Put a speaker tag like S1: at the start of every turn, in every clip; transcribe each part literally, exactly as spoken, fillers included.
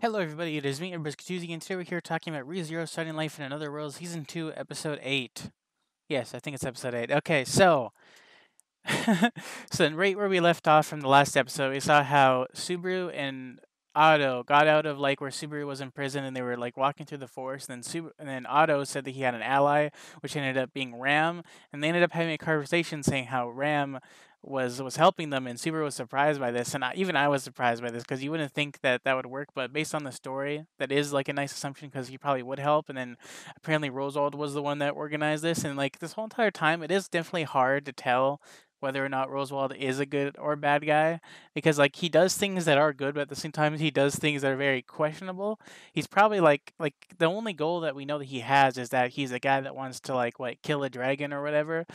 S1: Hello, everybody. It is me, Embrace Katuzi, and today we're here talking about ReZero Starting Life in Another World, Season two, Episode eight. Yes, I think it's Episode eight. Okay, so. so, then right where we left off from the last episode, we saw how Subaru and Otto got out of like where Subaru was in prison and they were like walking through the forest. And then Subaru, and then Otto said that he had an ally, which ended up being Ram. And they ended up having a conversation saying how Ram was was helping them, and Subaru was surprised by this, and I, even I was surprised by this because you wouldn't think that that would work, but based on the story, that is like a nice assumption because he probably would help. And then apparently Roswald was the one that organized this, and like this whole entire time, it is definitely hard to tell whether or not Roswald is a good or bad guy because like he does things that are good, but at the same time he does things that are very questionable. He's probably like like the only goal that we know that he has is that he's a guy that wants to like what kill a dragon or whatever.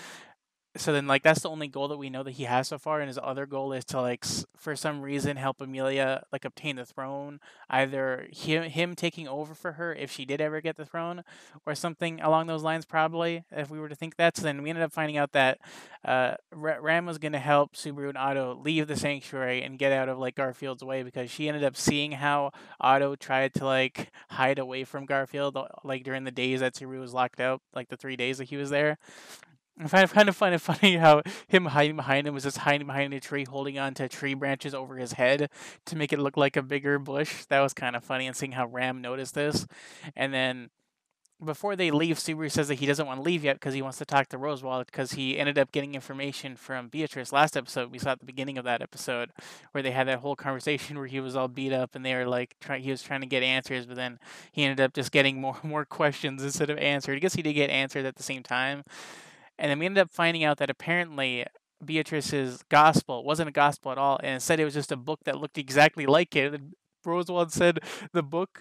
S1: So then like that's the only goal that we know that he has so far, and his other goal is to like s- for some reason help Amelia like obtain the throne, either him him taking over for her if she did ever get the throne, or something along those lines, probably, if we were to think that. So then we ended up finding out that uh Ra- Ram was going to help Subaru and Otto leave the sanctuary and get out of like Garfield's way, because she ended up seeing how Otto tried to like hide away from Garfield, uh, like during the days that Subaru was locked out, like the three days that he was there. I find kind of find it funny how him hiding behind him was just hiding behind a tree, holding on to tree branches over his head to make it look like a bigger bush. That was kind of funny, and seeing how Ram noticed this. And then before they leave, Subaru says that he doesn't want to leave yet because he wants to talk to Rosewald, because he ended up getting information from Beatrice last episode. We saw at the beginning of that episode where they had that whole conversation where he was all beat up and they were like trying. He was trying to get answers, but then he ended up just getting more more questions instead of answered. I guess he did get answered at the same time. And then we ended up finding out that apparently Beatrice's gospel wasn't a gospel at all, and instead it was just a book that looked exactly like it. And Rosewald said the book,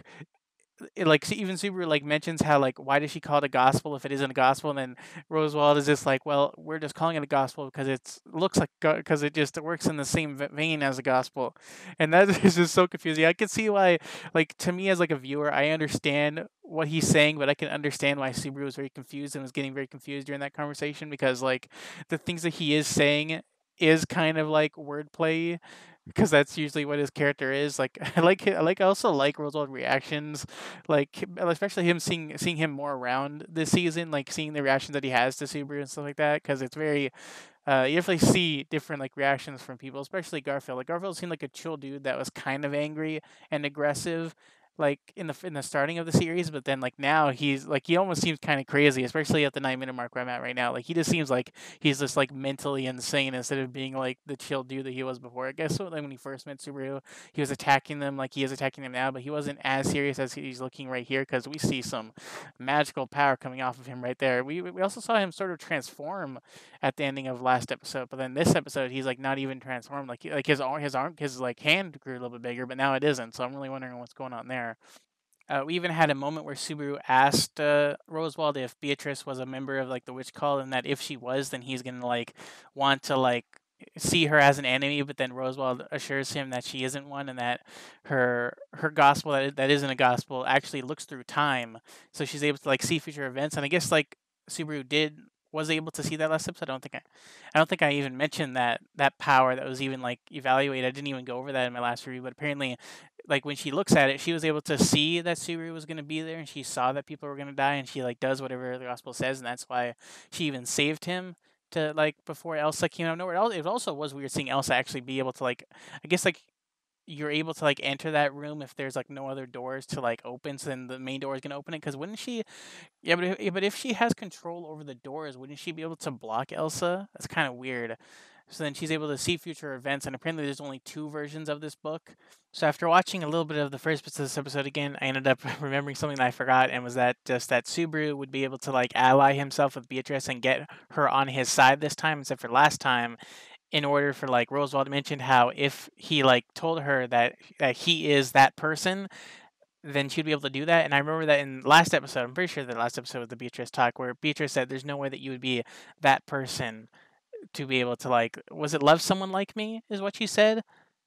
S1: it, like even Subaru like mentions how like why does she call it a gospel if it isn't a gospel, and then Rosewald is just like, well, we're just calling it a gospel because it's looks like, because it just works in the same vein as a gospel. And that is just so confusing. I can see why, like, to me as like a viewer, I understand what he's saying, but I can understand why Subaru was very confused and was getting very confused during that conversation, because like the things that he is saying is kind of like wordplay, because that's usually what his character is. Like I like I like I also like Roswell reactions, like especially him seeing seeing him more around this season, like seeing the reactions that he has to Subaru and stuff like that, because it's very uh, you definitely see different like reactions from people, especially Garfield. Like Garfield seemed like a chill dude that was kind of angry and aggressive, like in the in the starting of the series, but then like now he's like he almost seems kind of crazy, especially at the nine minute mark where I'm at right now. Like he just seems like he's just like mentally insane instead of being like the chill dude that he was before. I guess so, like when he first met Subaru, he was attacking them like he is attacking them now, but he wasn't as serious as he's looking right here, because we see some magical power coming off of him right there. We we also saw him sort of transform at the ending of last episode, but then this episode he's like not even transformed. Like like his arm his arm his like hand grew a little bit bigger, but now it isn't. So I'm really wondering what's going on there. Uh, we even had a moment where Subaru asked uh, Rosewald if Beatrice was a member of like the witch cult, and that if she was, then he's gonna like want to like see her as an enemy. But then Rosewald assures him that she isn't one, and that her her gospel, that that isn't a gospel, actually looks through time, so she's able to like see future events. And I guess like Subaru did was able to see that last episode. I don't think I, I don't think I even mentioned that that power that was even like evaluated. I didn't even go over that in my last review, but apparently like when she looks at it, she was able to see that Subaru was going to be there, and she saw that people were going to die, and she like does whatever the gospel says, and that's why she even saved him to like before Elsa came out of nowhere. It also was weird seeing Elsa actually be able to like, I guess like you're able to like enter that room if there's like no other doors to like open, so then the main door is gonna open it. Because wouldn't she? Yeah, but if, but if she has control over the doors, wouldn't she be able to block Elsa? That's kind of weird. So then she's able to see future events, and apparently there's only two versions of this book. So after watching a little bit of the first bits of this episode again, I ended up remembering something that I forgot, and was that just that Subaru would be able to like ally himself with Beatrice and get her on his side this time, except for last time, in order for like Rosewald mentioned how if he like told her that that he is that person, then she'd be able to do that. And I remember that in last episode, I'm pretty sure the last episode of the Beatrice talk, where Beatrice said there's no way that you would be that person to be able to like, was it love someone like me is what she said.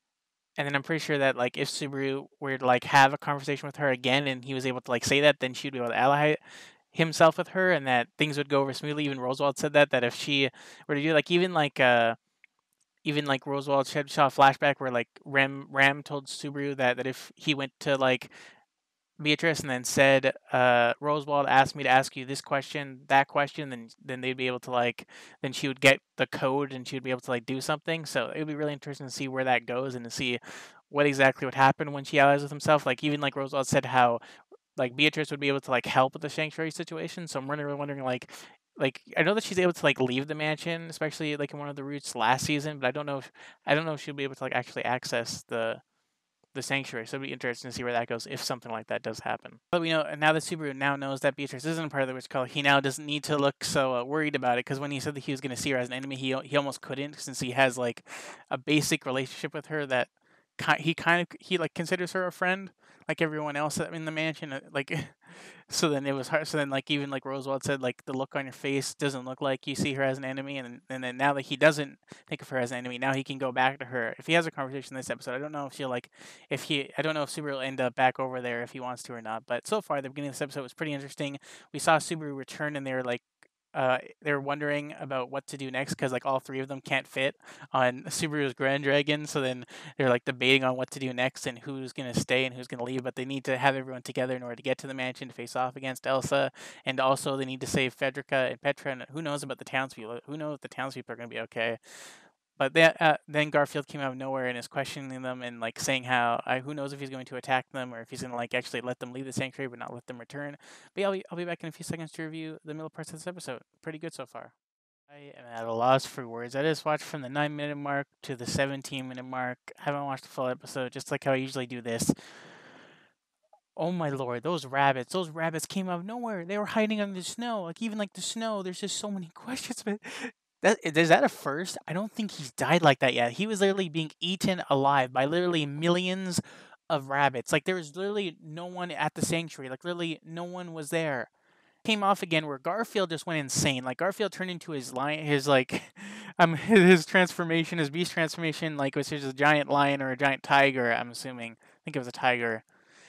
S1: And then I'm pretty sure that like if Subaru were to like have a conversation with her again and he was able to like say that, then she'd be able to ally himself with her, and that things would go over smoothly. Even Rosewald said that that if she were to do like even like uh even like Roswald said, saw a flashback where like Ram Ram told Subaru that that if he went to like Beatrice and then said, uh, Roswald asked me to ask you this question, that question, then then they'd be able to like, then she would get the code and she would be able to like do something. So it would be really interesting to see where that goes and to see what exactly would happen when she allies with himself. Like even like Roswald said how like Beatrice would be able to like help with the sanctuary situation. So I'm really wondering like like I know that she's able to like leave the mansion, especially like in one of the routes last season, but I don't know if I don't know if she'll be able to like actually access the the sanctuary. So it'll be interesting to see where that goes if something like that does happen. But we know, and now that Subaru now knows that Beatrice isn't part of the witch cult, he now doesn't need to look so uh, worried about it. Because when he said that he was going to see her as an enemy, he he almost couldn't, since he has like a basic relationship with her that ki- he kind of he like considers her a friend, like everyone else in the mansion. uh, Like so then it was hard. So then, like even like Rosewald said, like the look on your face doesn't look like you see her as an enemy, and and then now that he doesn't think of her as an enemy, now he can go back to her if he has a conversation this episode. I don't know if she'll like, if he, I don't know if Subaru will end up back over there if he wants to or not. But so far, the beginning of this episode was pretty interesting. We saw Subaru return, and they're like. Uh, they're wondering about what to do next because like all three of them can't fit on Subaru's Grand Dragon. So then they're like debating on what to do next and who's gonna stay and who's gonna leave. But they need to have everyone together in order to get to the mansion to face off against Elsa. And also they need to save Frederica and Petra. And who knows about the townspeople? Who knows if the townspeople are gonna be okay? But then, uh, then Garfield came out of nowhere and is questioning them and like saying how uh, who knows if he's going to attack them or if he's going to like actually let them leave the sanctuary but not let them return. But yeah, I'll be, I'll be back in a few seconds to review the middle parts of this episode. Pretty good so far. I am at a loss for words. I just watched from the nine minute mark to the seventeen minute mark. I haven't watched the full episode, just like how I usually do this. Oh my lord, those rabbits! Those rabbits came out of nowhere. They were hiding under the snow. Like even like the snow, there's just so many questions. But that is that a first? I don't think he's died like that yet. He was literally being eaten alive by literally millions of rabbits. Like there was literally no one at the sanctuary. Like literally no one was there. Came off again where Garfield just went insane. Like Garfield turned into his lion, his like, um, his transformation, his beast transformation, like was just a giant lion or a giant tiger. I'm assuming. I think it was a tiger,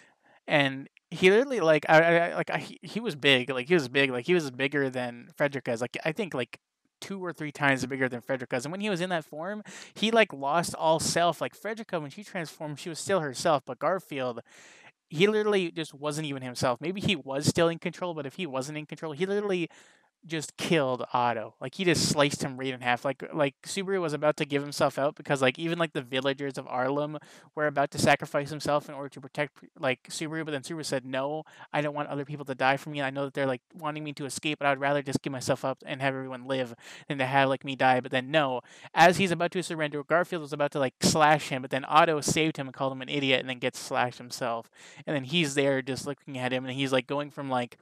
S1: and he literally like, I, I like, I, he he was big. Like he was big. Like he was bigger than Frederica's. Like I think like two or three times bigger than Frederica's. And when he was in that form, he like lost all self. Like Frederica, when she transformed, she was still herself. But Garfield, he literally just wasn't even himself. Maybe he was still in control, but if he wasn't in control, he literally just killed Otto. Like he just sliced him right in half. Like like Subaru was about to give himself out because like even like the villagers of Arlem were about to sacrifice himself in order to protect like Subaru, but then Subaru said no, I don't want other people to die for me. I know that they're like wanting me to escape, but I'd rather just give myself up and have everyone live than to have like me die. But then no, as he's about to surrender, Garfield was about to like slash him, but then Otto saved him and called him an idiot and then gets slashed himself. And then he's there just looking at him and he's like going from like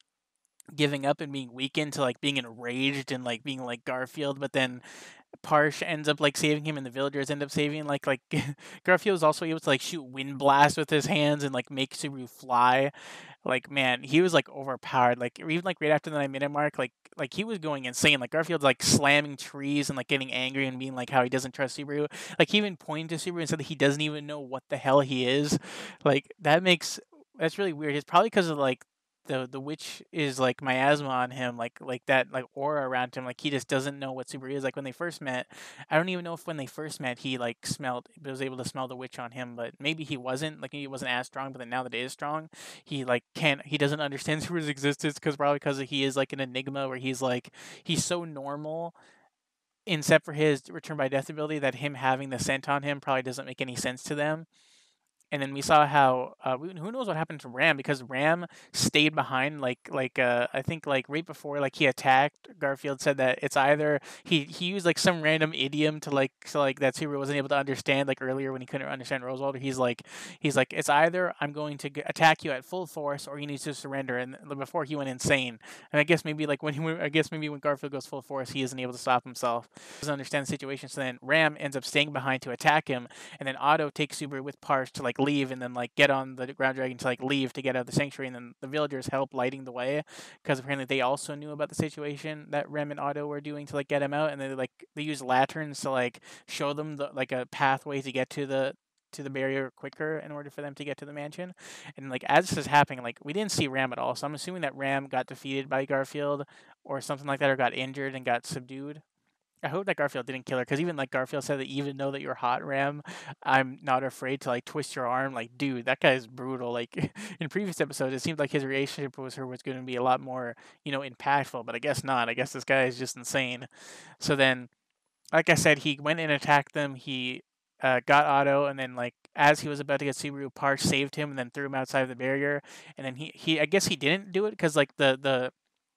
S1: giving up and being weakened to like being enraged and like being like Garfield, but then Parsh ends up like saving him and the villagers end up saving like like Garfield is also able to like shoot wind blast with his hands and like make Subaru fly. Like man, he was like overpowered. Like even like right after the nine minute mark, like like he was going insane. Like Garfield's like slamming trees and like getting angry and being like how he doesn't trust Subaru. Like he even pointed to Subaru and said that he doesn't even know what the hell he is. Like that makes that's really weird. It's probably because of like the the witch is like miasma on him, like like that like aura around him. Like he just doesn't know what Subaru is. Like when they first met, I don't even know if when they first met he like smelled was able to smell the witch on him, but maybe he wasn't. Like maybe he wasn't as strong, but then now that he is strong, he like can't he doesn't understand Subaru's existence because probably because he is like an enigma where he's like he's so normal except for his return by death ability that him having the scent on him probably doesn't make any sense to them. And then we saw how uh, who knows what happened to Ram because Ram stayed behind like like uh, I think like right before like he attacked Garfield said that it's either he he used like some random idiom to like so like that Subaru wasn't able to understand like earlier when he couldn't understand Rosewald. He's like he's like it's either I'm going to g- attack you at full force or you need to surrender. And before he went insane, and I guess maybe like when he went, I guess maybe when Garfield goes full force he isn't able to stop himself. He doesn't understand the situation. So then Ram ends up staying behind to attack him, and then Otto takes Subaru with Parsh to like leave and then like get on the ground dragon to like leave to get out of the sanctuary, and then the villagers help lighting the way because apparently they also knew about the situation that Rem and Otto were doing to like get him out, and they like they use lanterns to like show them the like a pathway to get to the to the barrier quicker in order for them to get to the mansion. And like as this is happening, like we didn't see Ram at all, so I'm assuming that Ram got defeated by Garfield or something like that, or got injured and got subdued. I hope that Garfield didn't kill her, because even like Garfield said that even though that you're hot, Ram, I'm not afraid to like twist your arm. Like, dude, that guy is brutal. Like in previous episodes, it seemed like his relationship with her was going to be a lot more, you know, impactful. But I guess not. I guess this guy is just insane. So then, like I said, he went and attacked them. He uh, got Otto, and then like as he was about to get Subaru, Park saved him and then threw him outside of the barrier. And then he he I guess he didn't do it because like the the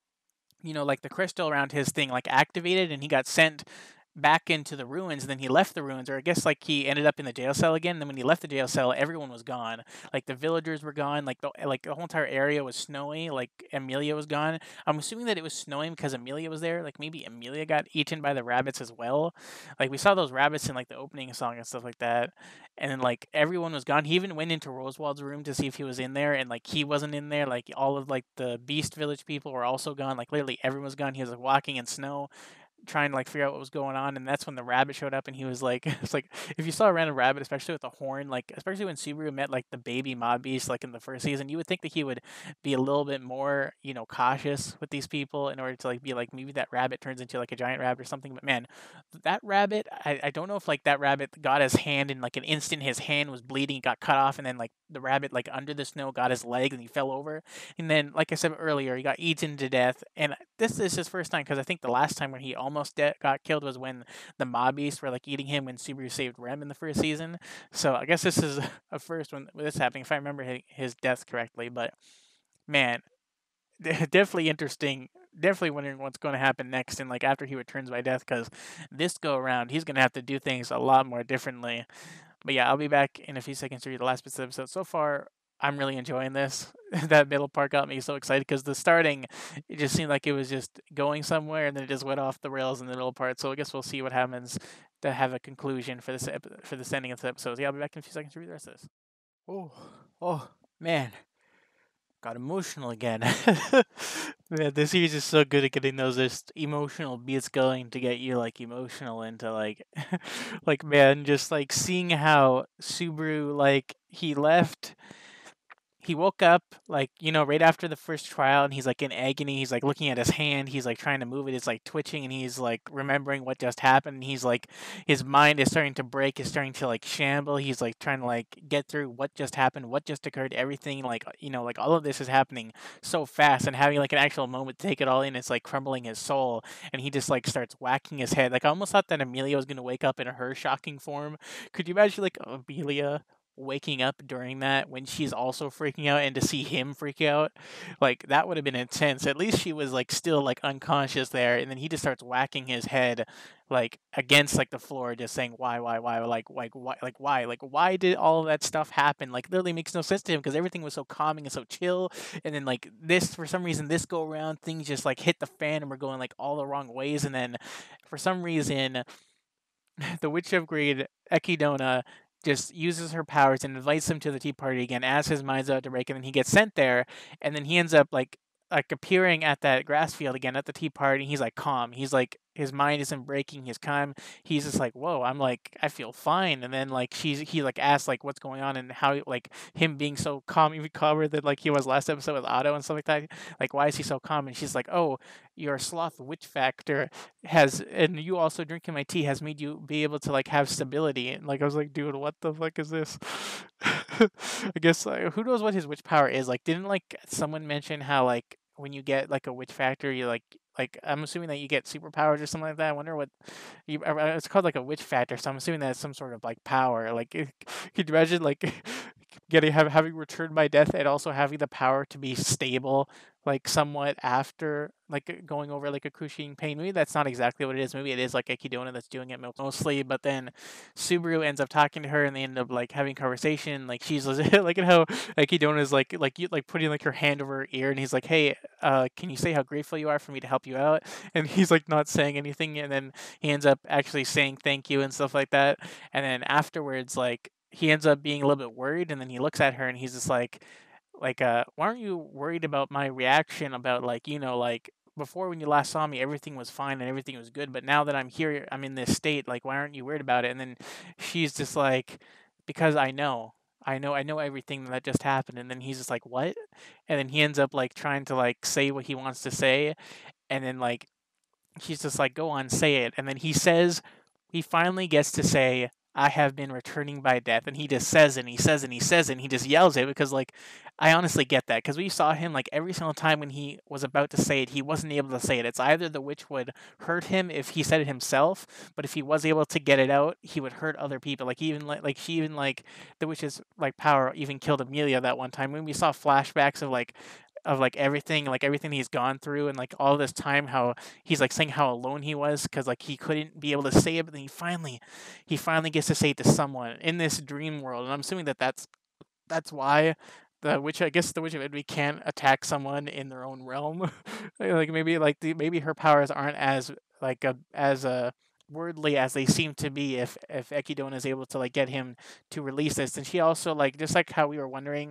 S1: you know, like the crystal around his thing like activated and he got sent back into the ruins, and then he left the ruins, or I guess like he ended up in the jail cell again. And then when he left the jail cell, everyone was gone. Like the villagers were gone, like the like the whole entire area was snowy, like Amelia was gone. I'm assuming that it was snowing because Amelia was there. Like maybe Amelia got eaten by the rabbits as well. Like we saw those rabbits in like the opening song and stuff like that. And then like everyone was gone. He even went into Rosewald's room to see if he was in there, and like he wasn't in there. Like all of like the Beast Village people were also gone. Like literally everyone was gone. He was like walking in snow, trying to like figure out what was going on, and that's when the rabbit showed up, and he was like, it's like if you saw a random rabbit, especially with a horn, like especially when Subaru met like the baby mob beast like in the first season, you would think that he would be a little bit more, you know, cautious with these people in order to like be like maybe that rabbit turns into like a giant rabbit or something. But man, that rabbit, I, I don't know if like that rabbit got his hand in like an instant, his hand was bleeding, got cut off, and then like the rabbit like under the snow got his leg and he fell over, and then like I said earlier, he got eaten to death. And this is his first time, because I think the last time when he almost de- got killed was when the mob beasts were like eating him when Subaru saved Rem in the first season. So I guess this is a first when this happening, if I remember his death correctly. But man, definitely interesting. Definitely wondering what's going to happen next, and like after he returns by death, because this go around he's going to have to do things a lot more differently. But yeah, I'll be back in a few seconds to read the last bits of the episode. So far, I'm really enjoying this. That middle part got me so excited because the starting, it just seemed like it was just going somewhere, and then it just went off the rails in the middle part. So I guess we'll see what happens to have a conclusion for this ep- for this ending of the episode. Yeah, I'll be back in a few seconds to read the rest of this. Oh, oh man, got emotional again. Man, this series is so good at getting those just emotional beats going to get you like emotional into like, like man, just like seeing how Subaru like he left, he woke up like, you know, right after the first trial, and he's like in agony. He's like looking at his hand, he's like trying to move it, it's like twitching, and he's like remembering what just happened, and he's like his mind is starting to break, is starting to like shamble. He's like trying to like get through what just happened, what just occurred, everything, like, you know, like all of this is happening so fast, and having like an actual moment to take it all in, it's like crumbling his soul. And he just like starts whacking his head. Like I almost thought that Amelia was gonna wake up in her shocking form. Could you imagine like Amelia waking up during that when she's also freaking out, and to see him freak out, like that would have been intense. At least she was like still like unconscious there, and then he just starts whacking his head like against like the floor, just saying why why why like like why like why like why did all of that stuff happen. Like literally makes no sense to him because everything was so calming and so chill, and then like this, for some reason, this go around things just like hit the fan and we're going like all the wrong ways. And then for some reason the Witch of Greed, Echidna, just uses her powers and invites him to the tea party again as his mind's about to break, and then he gets sent there, and then he ends up like like appearing at that grass field again at the tea party. He's like calm. He's like his mind isn't breaking. He's calm. He's just like, whoa, I'm like I feel fine. And then like she's he like asks like what's going on, and how like him being so calm, even calmer than like he was last episode with Otto and stuff like that. Like why is he so calm? And she's like, oh, your sloth witch factor has, and you also drinking my tea has made you be able to like have stability. And like I was like, dude, what the fuck is this? I guess like, who knows what his witch power is? Like, didn't like someone mention how like when you get like a witch factor, you like like I'm assuming that you get superpowers or something like that. I wonder what you, uh, uh, it's called like a witch factor. So I'm assuming that's some sort of like power. Like, could you imagine like getting have, having returned by death and also having the power to be stable like somewhat after like going over like excruciating pain? Maybe that's not exactly what it is. Maybe it is like Echidna that's doing it mostly. But then Subaru ends up talking to her, and they end up like having conversation. Like she's like at how Echidna is like like you like putting like her hand over her ear, and he's like, hey, uh, can you say how grateful you are for me to help you out? And he's like not saying anything, and then he ends up actually saying thank you and stuff like that. And then afterwards, like he ends up being a little bit worried, and then he looks at her and he's just like like uh why aren't you worried about my reaction, about like, you know, like before when you last saw me everything was fine and everything was good, but now that I'm here, I'm in this state, like why aren't you worried about it? And then she's just like, because I know I know I know everything that just happened. And then he's just like, what? And then he ends up like trying to like say what he wants to say, and then like she's just like, go on, say it. And then he says, he finally gets to say, I have been returning by death. And he just says it and he says it and he says it and he just yells it because, like, I honestly get that. Because we saw him, like, every single time when he was about to say it, he wasn't able to say it. It's either the witch would hurt him if he said it himself, but if he was able to get it out, he would hurt other people. Like, even, like, like she even, like, the witch's, like, power even killed Amelia that one time when we saw flashbacks of, like, of like everything like everything he's gone through and like all this time how he's like saying how alone he was because like he couldn't be able to say it, but then he finally he finally gets to say it to someone in this dream world, and I'm assuming that that's that's why the witch, I guess the witch of Edwy can't attack someone in their own realm. Like maybe like the maybe her powers aren't as like a as a wordly as they seem to be if if Ekidon is able to like get him to release this. And she also, like, just like how we were wondering,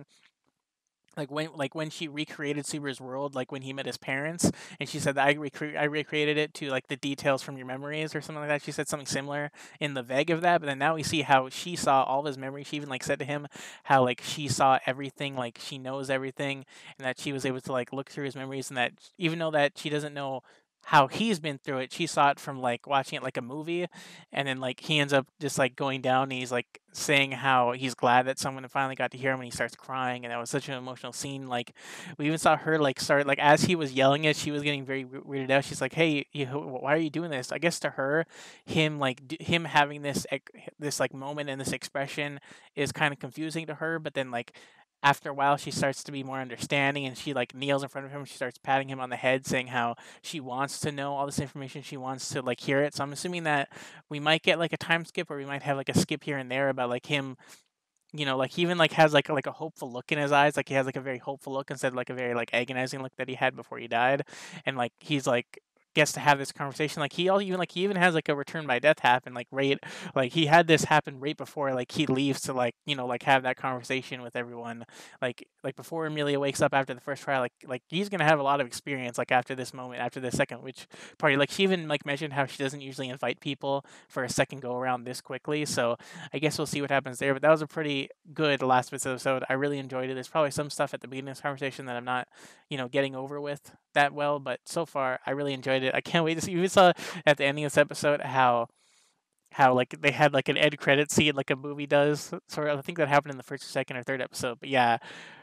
S1: like when like when she recreated Subaru's world, like when he met his parents, and she said that I recre- I recreated it to like the details from your memories or something like that. She said something similar in the vague of that, but then now we see how she saw all of his memories. She even like said to him how like she saw everything, like she knows everything, and that she was able to like look through his memories, and that even though that she doesn't know how he's been through it, she saw it from like watching it like a movie, and then like he ends up just like going down and he's like saying how he's glad that someone finally got to hear him, and he starts crying, and that was such an emotional scene. Like we even saw her like start like as he was yelling it, she was getting very weirded out. She's like, hey, you, why are you doing this? I guess to her, him like d- him having this this like moment and this expression is kind of confusing to her, but then like after a while she starts to be more understanding, and she like kneels in front of him, she starts patting him on the head saying how she wants to know all this information, she wants to like hear it. So I'm assuming that we might get like a time skip, or we might have like a skip here and there about like him, you know, like he even like has like a, like a hopeful look in his eyes, like he has like a very hopeful look instead of like a very like agonizing look that he had before he died, and like he's like gets to have this conversation. Like he all even like he even has like a return by death happen like right, like he had this happen right before like he leaves to like, you know, like have that conversation with everyone, like like before Amelia wakes up after the first trial, like like he's gonna have a lot of experience like after this moment, after the second witch party. Like she even like mentioned how she doesn't usually invite people for a second go around this quickly, so I guess we'll see what happens there. But that was a pretty good last episode. I really enjoyed it. There's probably some stuff at the beginning of this conversation that I'm not, you know, getting over with that well, but so far I really enjoyed it. I can't wait to see. We saw at the ending of this episode how how like they had like an end credit scene like a movie does. So I think that happened in the first or second or third episode. But yeah,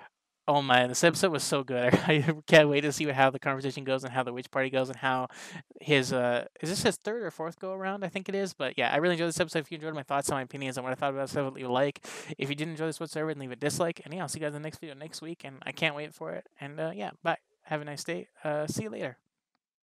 S1: oh man, this episode was so good. I, I can't wait to see what, how the conversation goes and how the witch party goes and how his uh is this his third or fourth go around? I think it is. But yeah, I really enjoyed this episode. If you enjoyed my thoughts and my opinions on what I thought about this, leave a like. If you didn't enjoy this whatsoever, then leave a dislike. And yeah, I'll see you guys in the next video next week. And I can't wait for it. And uh, yeah, bye. Have a nice day. Uh, see you later.